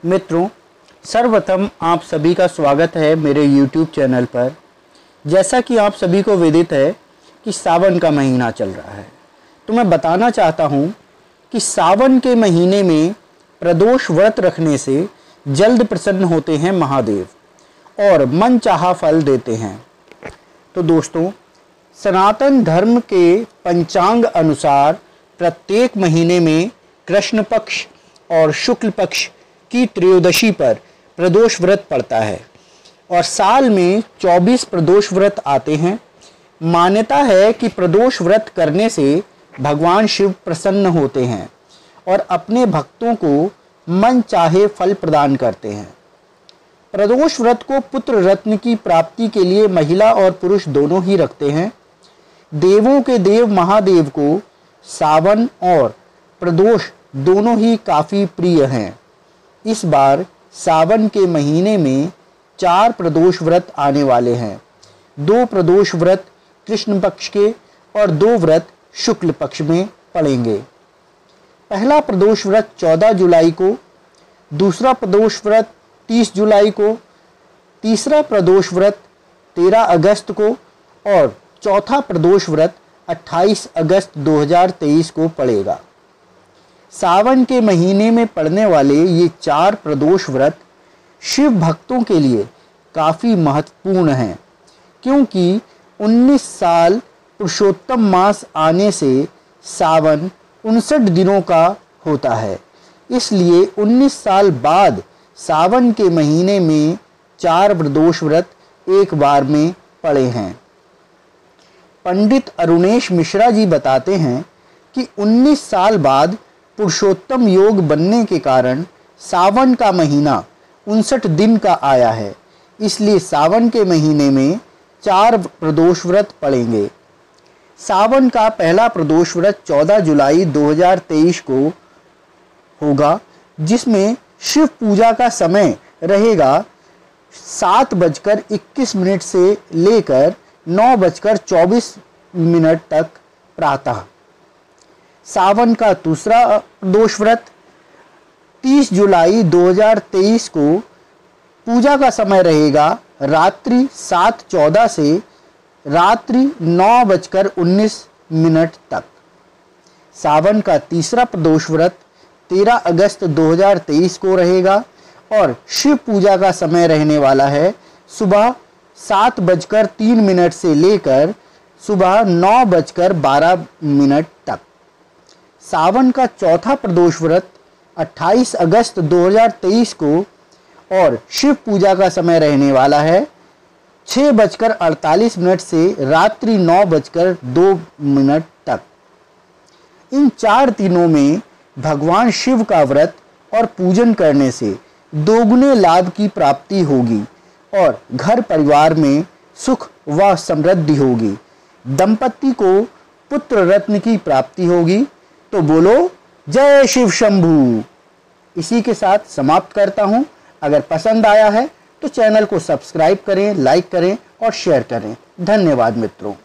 मित्रों, सर्वप्रथम आप सभी का स्वागत है मेरे YouTube चैनल पर। जैसा कि आप सभी को विदित है कि सावन का महीना चल रहा है, तो मैं बताना चाहता हूँ कि सावन के महीने में प्रदोष व्रत रखने से जल्द प्रसन्न होते हैं महादेव और मन चाहा फल देते हैं। तो दोस्तों, सनातन धर्म के पंचांग अनुसार प्रत्येक महीने में कृष्ण पक्ष और शुक्ल पक्ष की त्रयोदशी पर प्रदोष व्रत पड़ता है और साल में 24 प्रदोष व्रत आते हैं। मान्यता है कि प्रदोष व्रत करने से भगवान शिव प्रसन्न होते हैं और अपने भक्तों को मन चाहे फल प्रदान करते हैं। प्रदोष व्रत को पुत्र रत्न की प्राप्ति के लिए महिला और पुरुष दोनों ही रखते हैं। देवों के देव महादेव को सावन और प्रदोष दोनों ही काफ़ी प्रिय हैं। इस बार सावन के महीने में 4 प्रदोष व्रत आने वाले हैं। 2 प्रदोष व्रत कृष्ण पक्ष के और 2 व्रत शुक्ल पक्ष में पड़ेंगे। पहला प्रदोष व्रत 14 जुलाई को, दूसरा प्रदोष व्रत 30 जुलाई को, तीसरा प्रदोष व्रत 13 अगस्त को और चौथा प्रदोष व्रत 28 अगस्त 2023 को पड़ेगा। सावन के महीने में पड़ने वाले ये 4 प्रदोष व्रत शिव भक्तों के लिए काफ़ी महत्वपूर्ण हैं, क्योंकि 19 साल पुरुषोत्तम मास आने से सावन 59 दिनों का होता है। इसलिए 19 साल बाद सावन के महीने में 4 प्रदोष व्रत एक बार में पड़े हैं। पंडित अरुणेश मिश्रा जी बताते हैं कि 19 साल बाद पुरुषोत्तम योग बनने के कारण सावन का महीना 59 दिन का आया है। इसलिए सावन के महीने में 4 प्रदोष व्रत पड़ेंगे। सावन का पहला प्रदोष व्रत 14 जुलाई 2023 को होगा, जिसमें शिव पूजा का समय रहेगा 7:21 से लेकर 9:24 तक प्रातः। सावन का दूसरा प्रदोष व्रत 30 जुलाई 2023 को पूजा का समय रहेगा रात्रि 7:14 से रात्रि 9:19 तक। सावन का तीसरा प्रदोष व्रत 13 अगस्त 2023 को रहेगा और शिव पूजा का समय रहने वाला है सुबह 7:03 से लेकर सुबह 9:12 तक। सावन का चौथा प्रदोष व्रत 28 अगस्त 2023 को और शिव पूजा का समय रहने वाला है 6:48 से रात्रि 9:02 तक। इन 4 दिनों में भगवान शिव का व्रत और पूजन करने से दोगुने लाभ की प्राप्ति होगी और घर परिवार में सुख व समृद्धि होगी। दंपति को पुत्र रत्न की प्राप्ति होगी। तो बोलो जय शिव शंभू। इसी के साथ समाप्त करता हूं। अगर पसंद आया है तो चैनल को सब्सक्राइब करें, लाइक करें और शेयर करें। धन्यवाद मित्रों।